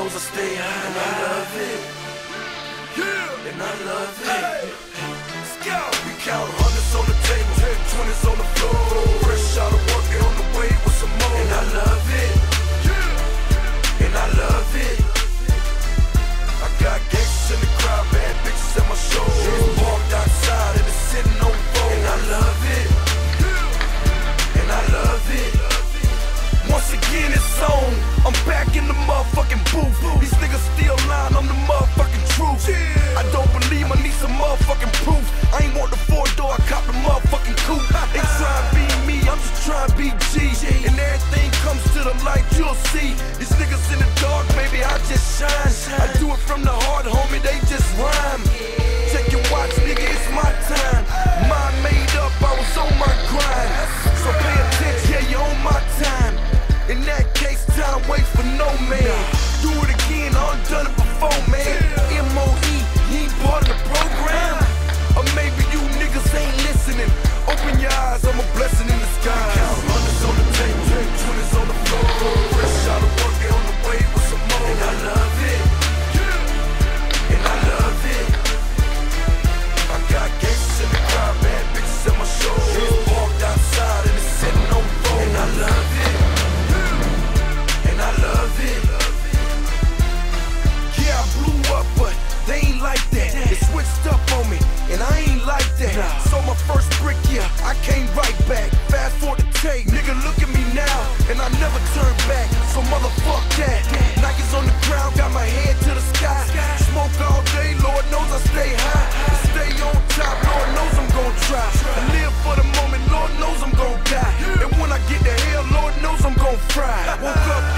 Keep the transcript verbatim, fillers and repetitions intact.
knows I stay high, and I love it. Yeah, and I love it. Hey. Let's go. We count hundreds on the table, twenties on the floor. Fresh out of work, and on the way with some more. And I love it. Yeah, and I love it. I got gangsters in the crowd, bad bitches at my show. She's parked outside and it's sitting on the phone. And I love it. Yeah, and I love it. Once again it's on, I'm back in the motherfucking booth. These niggas still lying, I'm the motherfucking truth. I don't believe I need some motherfucking proof. I ain't want the four door, I cop the motherfucking coupe. They try to be me, I'm just trying to be G. And everything comes to the light, you'll see. These niggas in the dark, baby, I just shine. I do it from the heart, homie, they just rhyme. Check your watch, nigga, it's my time. Mind made up, I was on my grind. So pay attention, yeah, you're on my time. In that case, time waits for no man. Do it again, I done done it before, man. M O E, he ain't part of the program. Or maybe you niggas ain't listening. Open your eyes, I'm a blessing in the sky. Count hundreds on the table, twenties on the floor. Fresh out of work, and on the way with some more. And I love it. And I love it. I got gangsters in the crowd, bad bitches at my show. She's parked outside and it's sitting on the phone. And I love it. And I love it. Yeah, I blew up, but they ain't like that. It switched up on me, and I ain't like that. So my first brick, yeah, I came right back. Fast forward the tape, nigga, look at me now, and I never turn back. So motherfuck that. Nikes on the ground, got my head to the sky. Smoke all day, Lord knows I stay high. And stay on top, Lord knows I'm gon' try. I live for the moment, Lord knows I'm gon' die. And when I get to hell, Lord knows I'm gon' fry. Woke up